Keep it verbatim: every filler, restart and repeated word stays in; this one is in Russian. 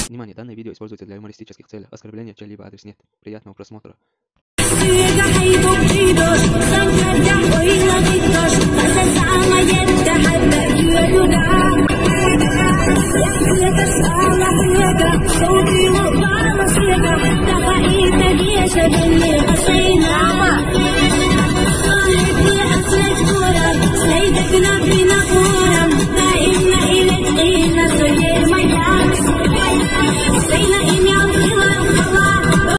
Внимание, данное видео используется для юмористических целей. Оскорбления в чей-либо адрес нет. Приятного просмотра. صوتي وقع مصيبة تبعي تديش باللي غصينا